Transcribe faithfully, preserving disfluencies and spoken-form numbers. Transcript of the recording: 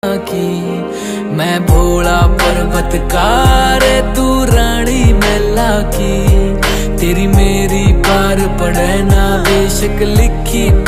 की मैं भोला पर्वतकार, तू रानी मैला की। तेरी मेरी पार पड़े ना बेशक लिखी